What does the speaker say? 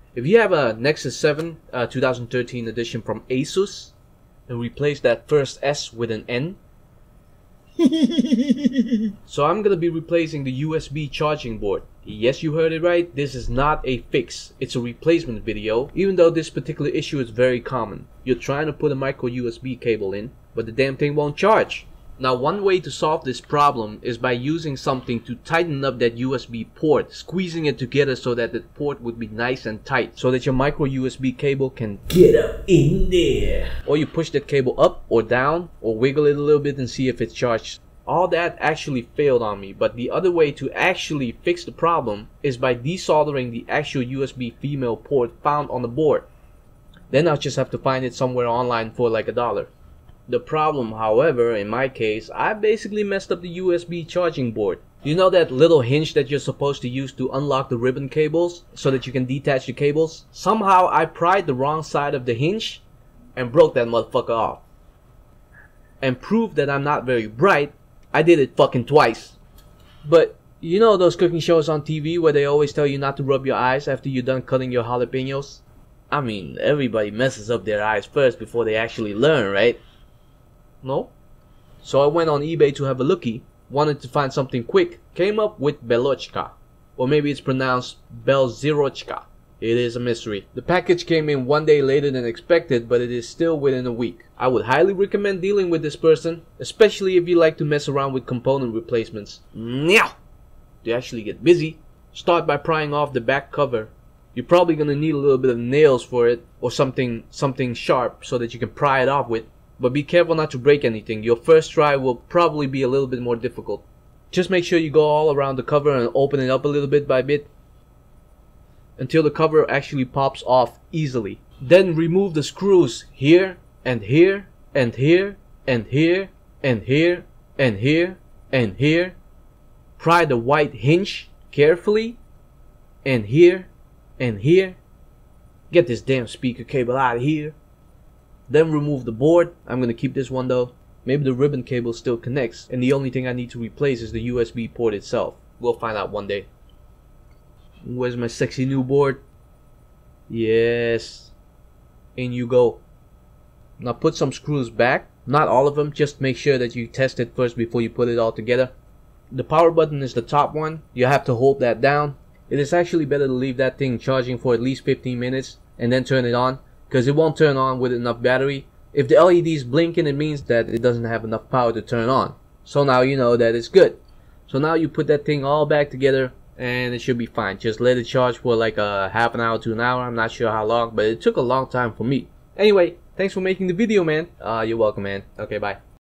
If you have a Nexus 7 2013 edition from Asus and replace that first S with an N. So I'm gonna be replacing the USB charging board. Yes, you heard it right, this is not a fix, it's a replacement video, even though this particular issue is very common. You're trying to put a micro USB cable in, but the damn thing won't charge. Now one way to solve this problem is by using something to tighten up that USB port, squeezing it together so that the port would be nice and tight, so that your micro USB cable can get up in there. Or you push that cable up or down, or wiggle it a little bit and see if it's charged. All that actually failed on me, but the other way to actually fix the problem is by desoldering the actual USB female port found on the board. Then I'll just have to find it somewhere online for like $1. The problem, however, in my case, I basically messed up the USB charging board. You know that little hinge that you're supposed to use to unlock the ribbon cables so that you can detach the cables? Somehow I pried the wrong side of the hinge and broke that motherfucker off. And proved that I'm not very bright, I did it fucking twice. But you know those cooking shows on TV where they always tell you not to rub your eyes after you're done cutting your jalapenos? I mean, everybody messes up their eyes first before they actually learn, right? No? So I went on eBay to have a lookie, wanted to find something quick, came up with Belochka. Or maybe it's pronounced Belzerochka. It is a mystery. The package came in 1 day later than expected, but it is still within a week. I would highly recommend dealing with this person, especially if you like to mess around with component replacements. Now, to actually get busy, start by prying off the back cover. You're probably gonna need a little bit of nails for it, or something sharp so that you can pry it off with. But be careful not to break anything. Your first try will probably be a little bit more difficult. Just make sure you go all around the cover and open it up a little bit by bit until the cover actually pops off easily. Then remove the screws here and here and here and here and here and here and here. Pry the white hinge carefully and here and here. Get this damn speaker cable out of here. Then remove the board. I'm gonna keep this one though. Maybe the ribbon cable still connects and the only thing I need to replace is the USB port itself. We'll find out one day. Where's my sexy new board? Yes. In you go. Now put some screws back. Not all of them. Just make sure that you test it first before you put it all together. The power button is the top one. You have to hold that down. It is actually better to leave that thing charging for at least 15 minutes and then turn it on, because it won't turn on with enough battery. If the LED is blinking, it means that it doesn't have enough power to turn on. So now you know that it's good. So now you put that thing all back together and it should be fine. Just let it charge for like a half an hour to an hour. I'm not sure how long, but it took a long time for me. Anyway, thanks for making the video, man. You're welcome, man. Okay, bye.